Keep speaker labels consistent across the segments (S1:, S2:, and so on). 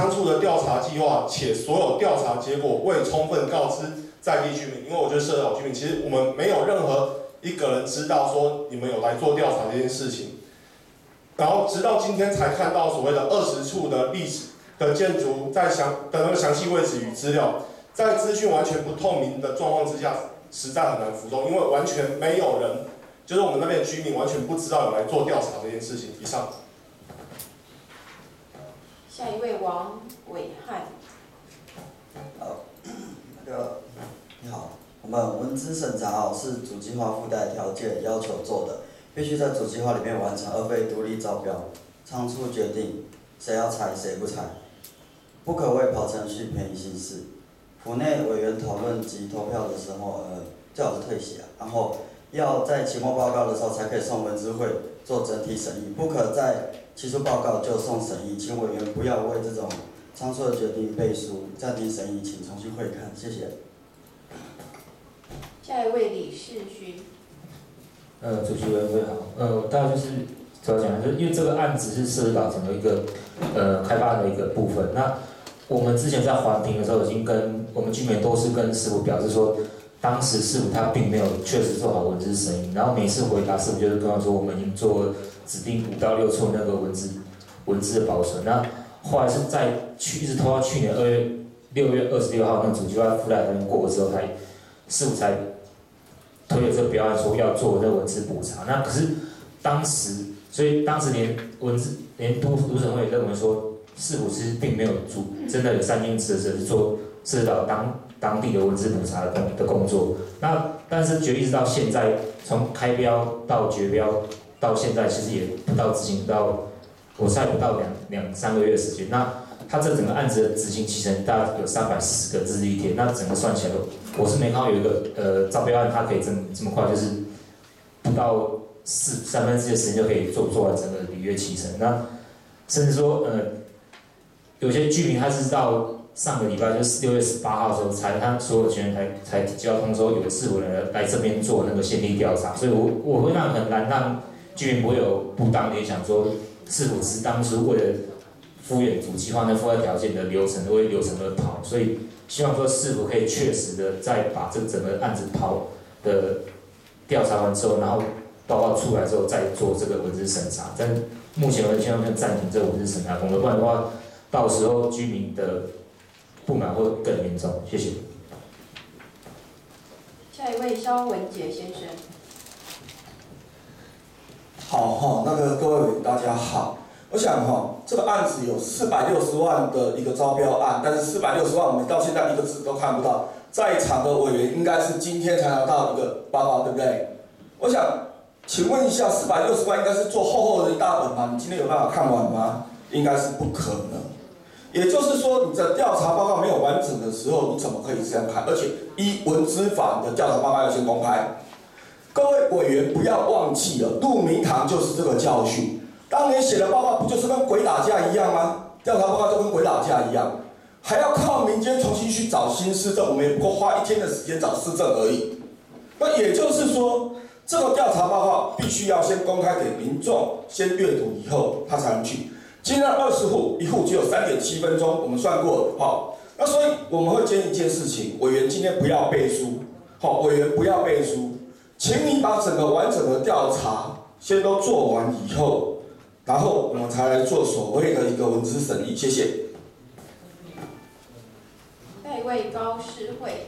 S1: 当初的调查计划，且所有调查结果未充分告知在地居民，因为我觉得社岛居民，其实我们没有任何一个人知道说你们有来做调查这件事情，然后直到今天才看到所谓的20处的历史的建筑的那个详细位置与资料，在资讯完全不透明的状况之下，实在很难服众，因为完全没有人，就是我们那边的居民完全不知道有来做调查这件事情。以上。
S2: 下一位王伟汉。
S3: 你好，我们文资审查是主计划附带条件要求做的，必须在主计划里面完成，而非独立招标。仓促决定谁要采谁不采，不可为跑程序便宜行事。府内委员讨论及投票的时候，最好是退席然后要在期末报告的时候才可以送文资会做整体审议，不可在提出报告就送审议，请委员不要为这种仓促的决定背书，暂停审议，请重新会看，谢谢。
S2: 下一位李世勋。
S4: 主席委员好，大概就是主要讲，就是因为这个案子是涉及到整个一个开发的一个部分。那我们之前在环评的时候，已经跟我们居民都是跟师傅表示说，当时师傅他并没有确实做好文资审议，然后每次回答师傅就是跟我说，我们已经做指定5到6处那个文资的保存。那后来是在一直拖到去年6月26号那个主计划附带条件过之后，师傅才推了这个标案说要做那个文资补查。那可是所以当时连都审会认为说，市府其实并没有真的有3件职责是做涉及到当地的文资补查的工作。那但是一直到现在，从开标到决标到现在，其实也不到执行到，我猜不到2-3个月的时间。那他这整个案子的执行期程大概有340个日历天，那整个算起来，我是没看到有一个招标案它可以这么快，就是不到3分之一的时间就可以做完整个履约期程。那甚至说有些居民他是到上个礼拜就是6月18号的时候他所有权人才交通说有市委人来这边做那个现地调查，所以我会很难让居民不会有不当联想说是否是当初为了敷衍主计划那附带条件的流程为流程而跑，所以希望说是否可以确实的再把这整个案子跑的调查完之后，然后报告出来之后再做这个文资审查。但目前我希望暂停这个文资审查工作，不然的话，到时候居民的不满会更严重。谢谢。
S2: 下一位肖文杰先生。
S5: 好各位委员大家好。我想这个案子有460万的一个招标案，但是460万我们到现在一个字都看不到。在场的委员应该是今天才拿到一个报告，对不对？我想请问一下，460万应该是做厚厚的一大本吗？你今天有办法看完吗？应该是不可能。也就是说，你的调查报告没有完整的时候，你怎么可以这样看？而且依文资法的调查报告要先公开。各位委员不要忘记了，入明堂就是这个教训。当年写的报告不就是跟鬼打架一样吗？调查报告就跟鬼打架一样，还要靠民间重新去找新市政，我们也不过花1天的时间找市政而已。那也就是说，这个调查报告必须要先公开给民众，先阅读以后他才能去。今天20户，一户只有3.7分钟，我们算过了那所以我们会建议一件事情，委员今天不要背书，委员不要背书，请你把整个完整的调查先都做完以后。然后我们才来做所谓的一个文资审议，谢谢。
S2: 下一位高诗慧。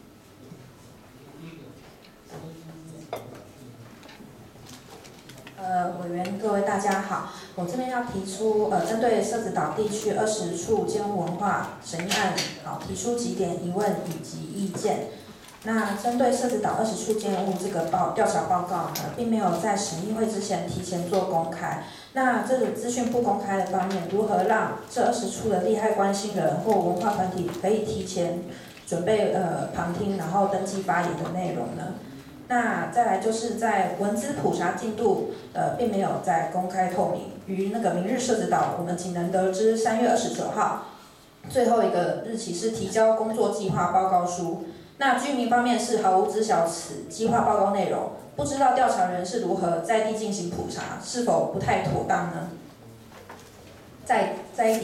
S6: 委员各位大家好，我这边要提出针对社子岛地区20处建物文化审议案，提出几点疑问以及意见。那针对社子岛20处建物这个调查报告呢，并没有在审议会之前提前做公开。那这个资讯不公开的方面，如何让这20处的利害关心人或文化团体可以提前准备旁听，然后登记发言的内容呢？那再来就是在文资普查进度并没有在公开透明。于那个明日社子岛，我们仅能得知3月29号最后一个日期是提交工作计划报告书。那居民方面是毫无知晓此计划报告内容，不知道调查人是如何在地进行普查，是否不太妥当呢？再一点，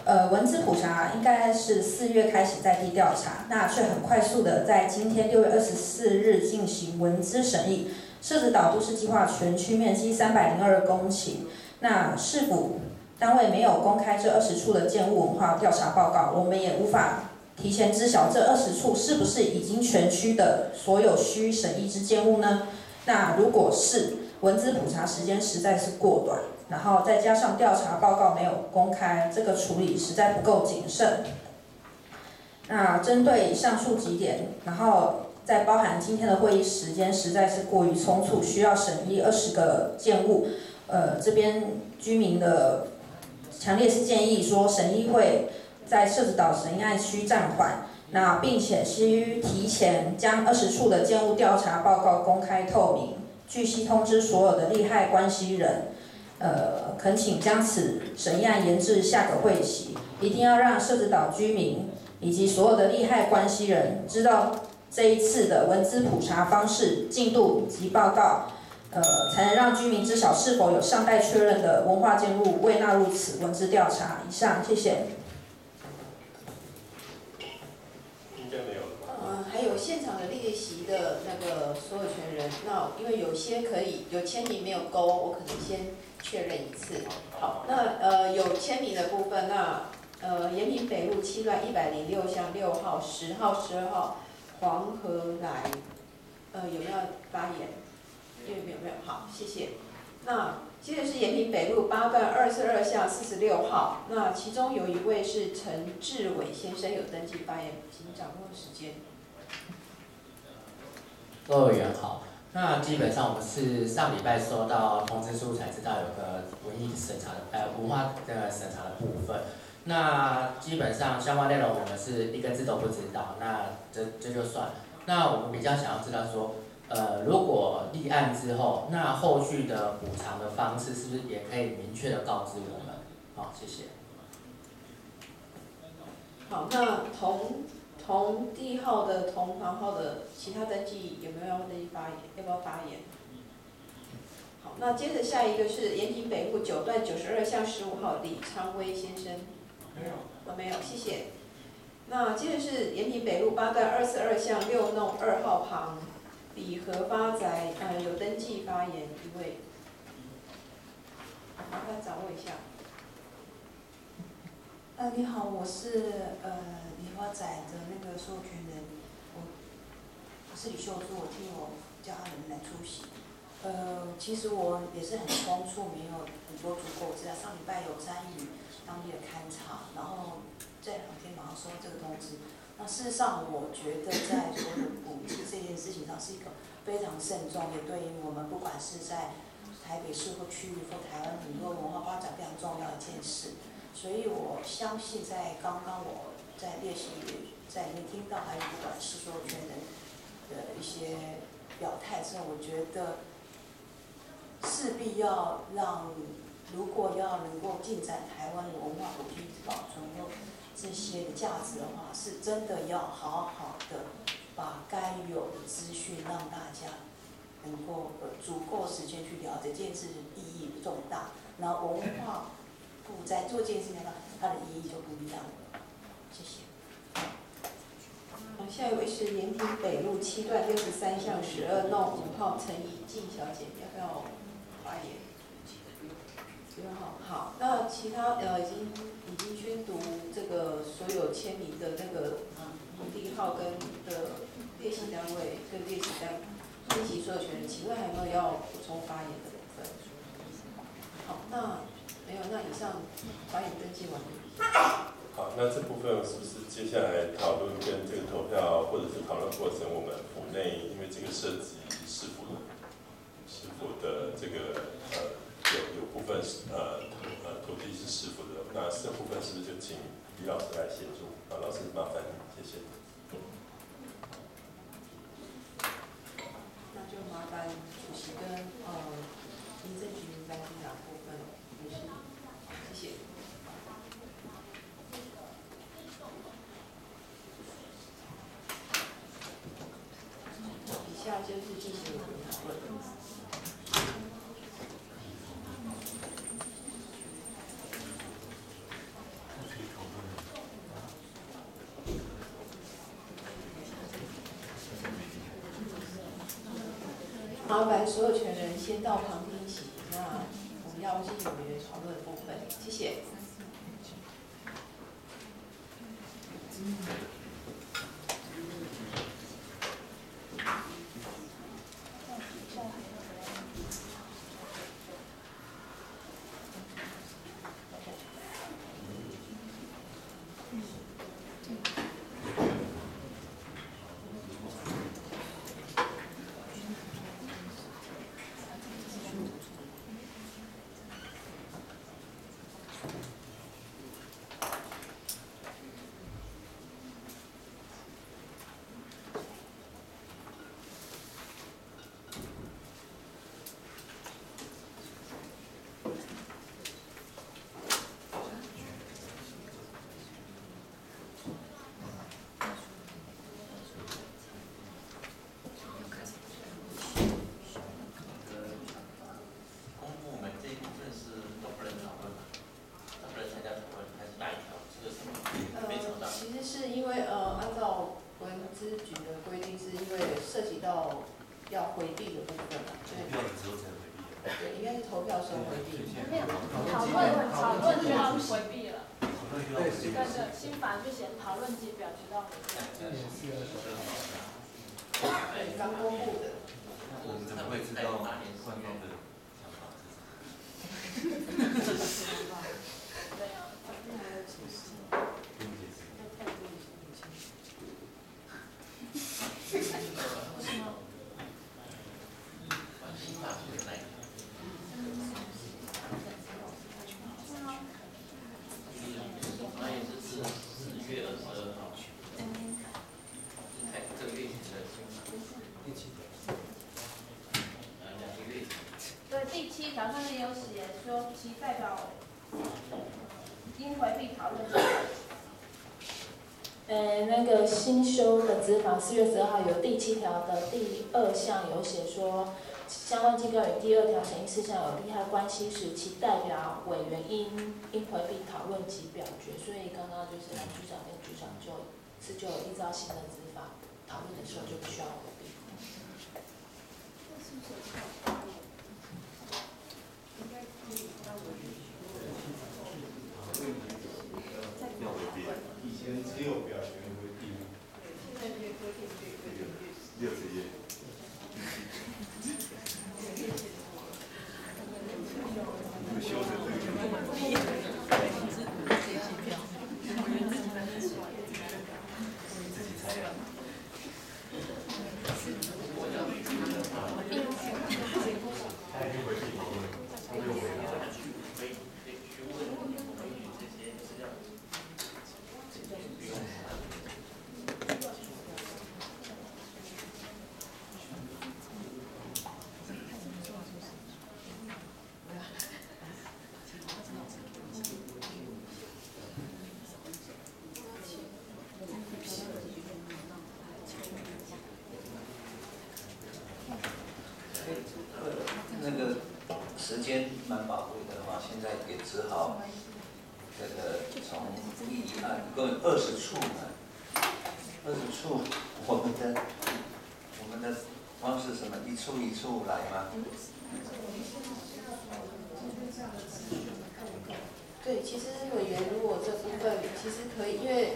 S6: 文资普查应该是4月开始在地调查，那却很快速的在今天6月24日进行文资审议。社子岛都市计划全区面积302公顷，那市府单位没有公开这20处的建物文化调查报告，我们也无法提前知晓这20处是不是已经全区的所有需审议之建物呢？那如果是，文资普查时间实在是过短，然后再加上调查报告没有公开，这个处理实在不够谨慎。那针对上述几点，然后再包含今天的会议时间实在是过于匆促，需要审议20个建物。这边居民的强烈是建议说，审议会在社子岛审议案需暂缓，那并且需提前将20处的建物调查报告公开透明，据悉通知所有的利害关系人。恳请将此审议案延至下个会期，一定要让社子岛居民以及所有的利害关系人知道这一次的文资普查方式、进度及报告，才能让居民知晓是否有尚待确认的文化建物未纳入此文资调查。以上，谢谢。
S1: 应该没有了吧？
S2: 还有现场的列席的那个所有权人，那因为有些可以有签名没有勾，我可能先确认一次。好，那有签名的部分，那延平北路7段106巷6号、10号、12号黄河来，有没有发言？没有，好，谢谢。那接着是延平北路8段22巷46号，那其中有一位是陈志伟先生有登记发言，请掌握时间。
S7: 各位委员好，那基本上我们是上礼拜收到通知书才知道有个文艺审查的文化的审查的部分。那基本上相关内容我们是一个字都不知道，那这就算。那我们比较想要知道说，如果立案之后，那后续的补偿的方式是不是也可以明确的告知我们？好，谢谢。
S2: 好，那同地号的同房号的其他登记有没有要登记发言？要不要发言？好，那接着下一个是延平北路9段92巷15号李昌威先生。没有，没有，谢谢。那接着是延平北路8段242巷6弄2号旁李和发宅，有登记发言一位，麻烦掌握一下。
S8: 你好，我是李和宅的那个授权人，我是李秀珠，我替我家人来出席。其实我也是很匆促，没有很多足够资料。上礼拜有参与当地的勘察，然后这2天马上收到这个通知。那事实上，我觉得在所有补助这件事情上是一个非常慎重，也对于我们不管是在台北市或区域或台湾很多文化发展非常重要的一件事。所以我相信，在刚刚我在列席在里面听到，还有不管是所有权人的一些表态之后，我觉得势必要让，如果要能够进展台湾的文化古迹保存或这些的价值的话，是真的要好好的把该有的资讯让大家能够足够时间去了解这件事情意义重大，然后文化部在做这件事情上，它的意义就不一样了。谢谢。
S2: 下一位是延平北路7段63巷12弄5号陈怡静小姐，要不要发言？好，那其他已经宣读这个所有签名的那个地号跟的列席单位跟列席所有权人，请问还有没有要补充发言的部分？好，那没有，那以上发言登记完毕。
S9: 好，那这部分是不是接下来讨论跟这个投票或者是讨论过程，我们府内因为这个涉及市府的这个有部分土地是市府的，那这部分是不是就请李老师来协助？老师麻烦你，谢谢。
S2: 那就麻烦主席跟民政局来听哪部分？没事，谢谢。以下就是进行讨论。 麻烦所有权人先到旁听席，那我们要进行委员讨论的部分，谢谢。
S10: 第7条上面有写说，其代表应回避讨论。那个新修的执法4月12号有第7条的第2项有写说，相关机构与第2条审议事项有利害关系时，其代表委员应回避讨论及表决。所以刚刚就是局长跟局长就依照新的执法讨论的时候就不需要回避。
S1: 以前只有表决回避，
S2: 现在规定
S1: 60页。修正这个。
S11: 那个时间蛮宝贵的话，现在也只好这个从议案一共20处呢，20处，我们的方式什么一处一处来吗？
S2: 对，其实委员如果这部分其实可以，因为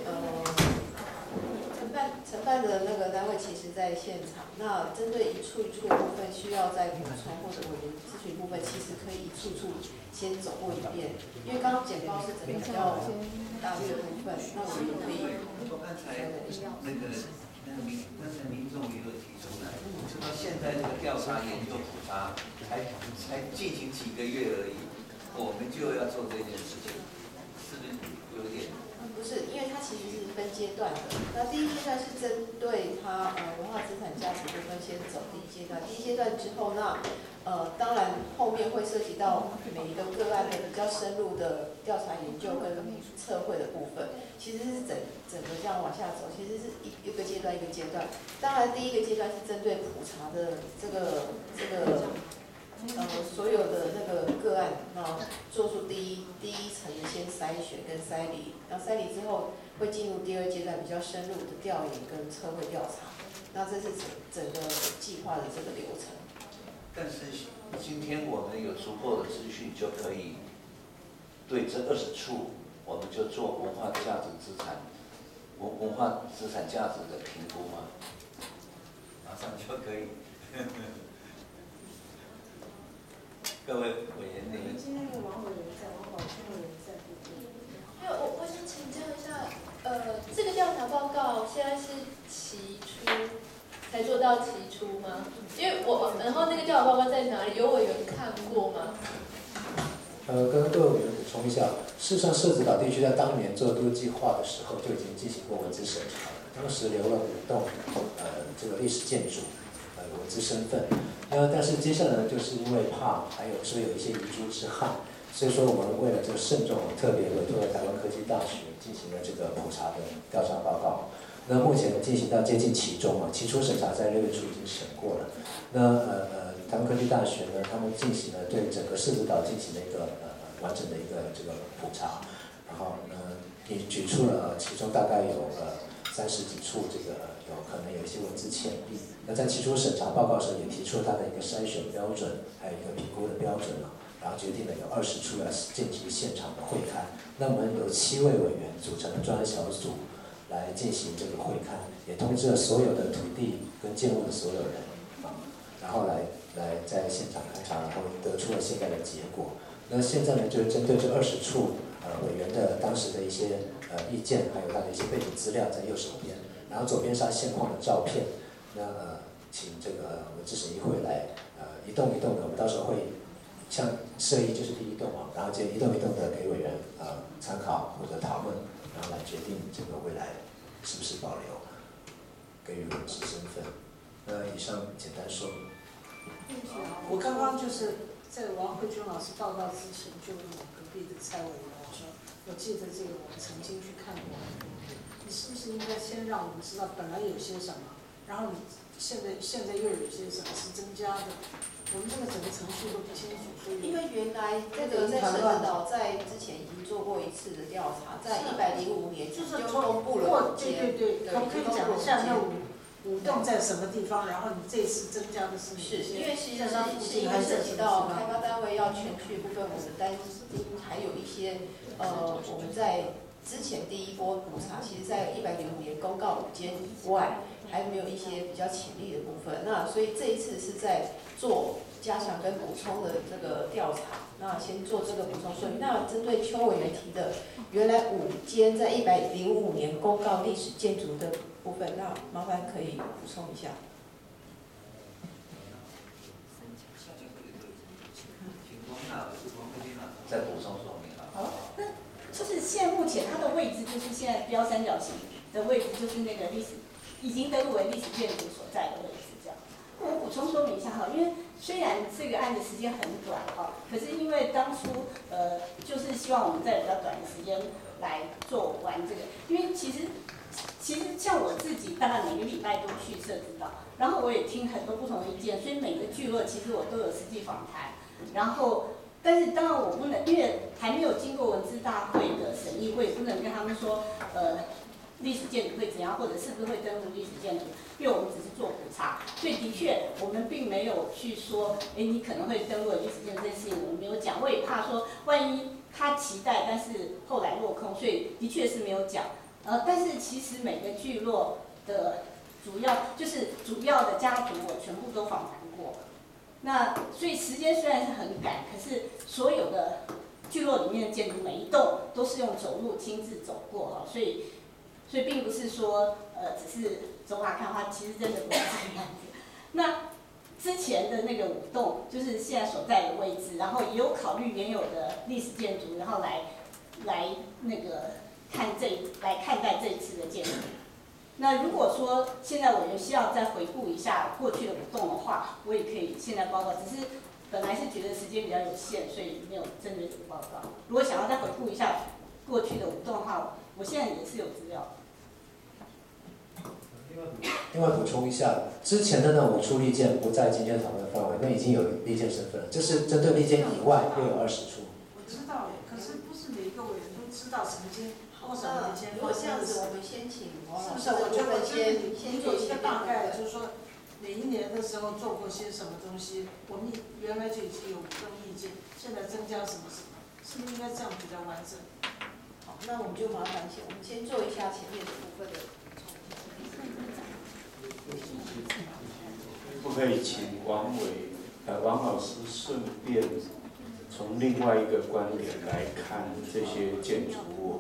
S2: 承办的那个单位其实在现场，那针对一处一处的部分需要再补充或者委员咨询部分，其实可以一处处先走过一遍，因为刚刚简报是整个比较大略的部分，那我们可以。
S11: 我刚才那个民众也有提出来，就说现在这个调查研究普查才进行几个月而已，我们就要做这件事情，是不是有点？
S2: 不是，因为它其实是分阶段的。那第一阶段是针对它文化资产价值部分先走第一阶段，第一阶段之后，那当然后面会涉及到每一个个案的比较深入的调查研究跟测绘的部分，其实是整个这样往下走，其实是一个阶段一个阶段。当然第一个阶段是针对普查的这个所有的那个个案做出第一层的先筛选跟筛理，然后筛理之后会进入第2阶段比较深入的调研跟测绘调查，那这是整个计划的这个流程。
S11: 但是今天我们有足够的资讯，就可以对这20处，我们就做文化价值资产、文化资产价值的评估嘛，马上就可以。各位委员，你们
S8: 今天的王委员在，王宝庆委员在。
S10: 因为我想请教一下，这个调查报告现在是期初才做到期初吗？因为然后那个调查报告在哪里？有委员看过吗？
S12: 跟各位委员补充一下，事实上社子岛地区在当年做都计划的时候就已经进行过文字审查了，当时留了5栋这个历史建筑有文字身份。但是接下来呢，就是因为怕还有说有一些遗珠之憾，所以说我们为了这个慎重，特别委托了台湾科技大学进行了这个普查的调查报告。那目前进行到接近期中啊，期初审查在6月初已经审过了。那台湾科技大学呢，他们进行了对整个社子岛进行了一个完整的一个这个普查，然后也举出了其中大概有30几处这个有可能有一些文字潜力。那在期初审查报告时也提出了它的一个筛选标准，还有一个评估的标准了，然后决定了有20处要进行现场的会勘。那我们有7位委员组成的专案小组来进行这个会勘，也通知了所有的土地跟建物的所有人然后来在现场勘察，然后得出了现在的结果。那现在呢，就是针对这20处委员的当时的一些意见，还有他的一些背景资料在右手边，然后左边是他现况的照片。那请这个文字审议会来一栋一栋的，我们到时候会像设议就是第1栋然后就一栋一栋的给委员参考或者讨论，然后来决定这个未来是不是保留给予文字身份。以上简单说明。
S8: 我刚刚就是在王慧君老师报告之前，就问我隔壁的蔡委员，我说我记得这个我们曾经去看过，你是不是应该先让我们知道本来有些什么，然后你现在又有些什么是增加的，我们这个整个程序都不清楚，所以
S2: 因为原来这个在社子岛在之前已经做过一次的调查，在105年就公布了
S8: 对，可不可以讲一下那5栋在什么地方？然后你这次增加的是
S2: 因为其实是因为涉及到开发单位要全区的部分，我们担心还有一些我们在之前第1波普查，其实在105年公告5间以外，还没有一些比较潜力的部分。那所以这一次是在做加强跟补充的这个调查。那先做这个补充说明。那针对邱委员提的，原来5间在105年公告历史建筑的部分，那麻烦可以补充一下。
S11: 再补充说明啊。
S13: 好，那就是现在目前它的位置就是现在标三角形的位置，就是那个历史已经登录为历史建筑所在的位置这样。我补充说明一下哈，因为虽然这个案的时间很短哈，可是因为当初就是希望我们在比较短的时间来做完这个，因为其实像我自己大概每个礼拜都去社子岛，然后我也听很多不同的意见，所以每个聚落其实我都有实际访谈，然后。但是当然我不能，因为还没有经过文字大会的审议，我也不能跟他们说，历史建筑会怎样，或者是不是会登录历史建筑，因为我们只是做普查，所以的确我们并没有去说，你可能会登录历史建筑这件事情，我们没有讲，我也怕说万一他期待，但是后来落空，所以的确是没有讲。但是其实每个聚落的主要的家族，我全部都访谈过。那所以时间虽然是很赶，可是所有的聚落里面的建筑每一栋都是用走路亲自走过哈，所以并不是说只是走马看花，其实真的不是这样子。那之前的那个5栋就是现在所在的位置，然后也有考虑原有的历史建筑，然后来那个看待这一次的建筑。那如果说现在委员需要再回顾一下过去的5栋的话，我也可以现在报告，只是本来是觉得时间比较有限，所以没有针对这个报告。如果想要再回顾一下过去的5栋的话，我现在也是有资料。
S12: 另外补充一下，之前的那5处利件不在今天讨论的范围，那已经有利件身份了。这是针对利件以外又有20处。
S8: 我知道，可是不是每一个委员都知道什么间。
S2: 如果这样子，我们先请王老师，
S8: 是不是？我觉得先做一个大概，就是说，
S14: 每一年的时候做过些什么东西，我们原来就已经有跟意见，现在增加什么什么，是不是应该这样比较完整？
S2: 好，那我们就麻烦我们先做一下前面的部分的。
S15: 不可以请王老师顺便从另外一个观点来看这些建筑物。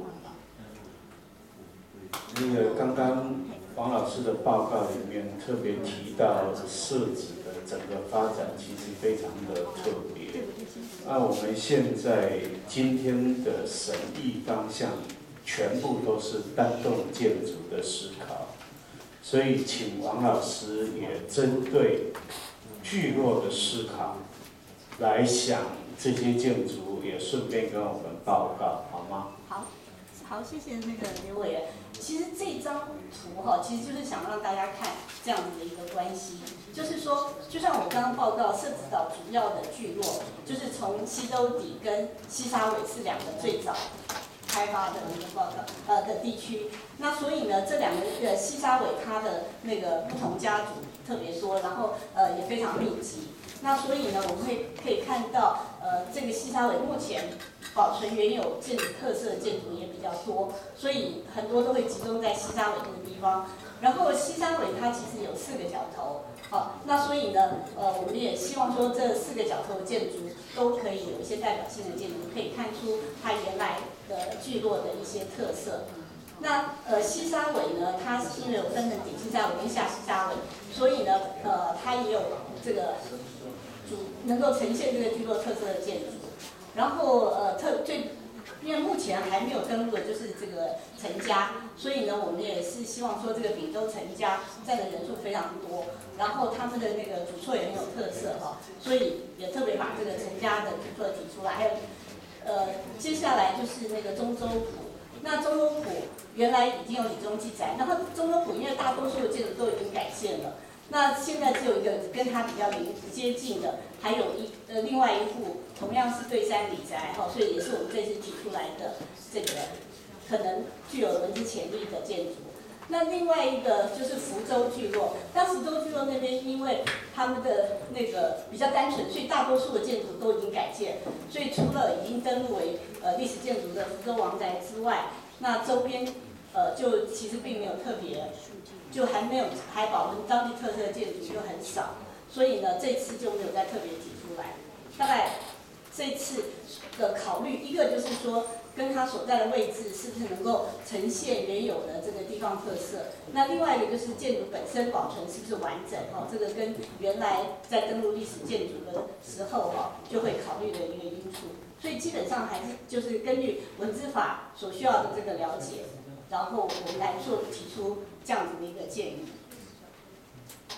S15: 那个刚刚王老师的报告里面特别提到设计的整个发展其实非常的特别。那我们现在今天的审议方向全部都是单栋建筑的思考，所以请王老师也针对聚落的思考来想这些建筑，也顺便跟我们报告，好吗？
S13: 好，谢谢那个刘委员。其实这张图哈，其实就是想让大家看这样子的一个关系，就是说，就像我刚刚报告，社子岛主要的聚落就是从西洲底跟西沙尾是两个最早开发的一个的地区。那所以呢，这两个西沙尾它的那个不同家族特别多，然后也非常密集。那所以呢，我们可以看到，这个西沙尾目前保存原有建筑特色的建筑也比较多，所以很多都会集中在西沙尾这个地方。然后西沙尾它其实有4个角头，好，那所以呢，我们也希望说这4个角头的建筑都可以有一些代表性的建筑，可以看出它原来的聚落的一些特色。那西沙尾呢，它是因为有分成顶西沙尾跟下西沙尾，所以呢，它也有这个能够呈现这个聚落特色的建筑。然后因为目前还没有登录的就是这个陈家，所以呢，我们也是希望说这个丙州陈家占的人数非常多，然后他们的那个主厝也很有特色哈，所以也特别把这个陈家的主厝提出来。还有接下来就是那个中州埔。那中州埔原来已经有李宗记载，然后中州埔因为大多数的建筑都已经改建了，那现在只有一个跟它比较接近的，还有另外一户同样是对山李宅哈，所以也是我们这次提出来的这个可能具有文字潜力的建筑。那另外一个就是福州聚落，那福州聚落那边因为他们的那个比较单纯，所以大多数的建筑都已经改建，所以除了已经登录为历史建筑的福州王宅之外，那周边就其实并没有特别，就还保存当地特色的建筑就很少，所以呢这次就没有再特别提出来。大概这次的考虑，一个就是说，跟它所在的位置是不是能够呈现原有的这个地方特色？那另外一个就是建筑本身保存是不是完整？哈，这个跟原来在登录历史建筑的时候哈，就会考虑的一个因素。所以基本上还是就是根据文资法所需要的这个了解，然后我们来提出这样子的一个建议。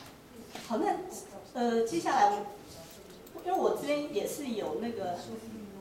S13: 好，那接下来因为我这边也是有那个